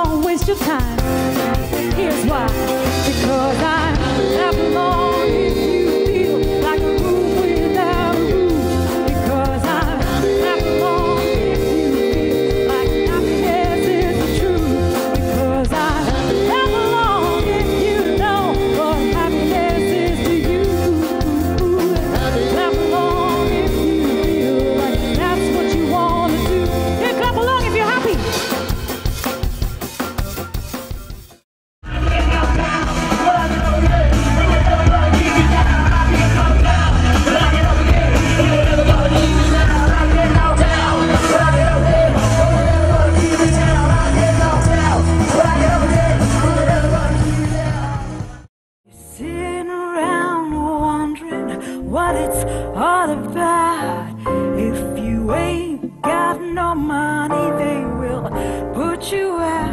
don't waste your time. Here's why. Because I clap along if you feel like a roof without a roof. Because I clap along if you feel like happiness is the truth. Because I clap along if you know what happiness is to you. Clap along if you feel like that's what you want to do. Yeah, clap along if you're happy. Sitting around wondering what it's all about. If you ain't got no money, they will put you out.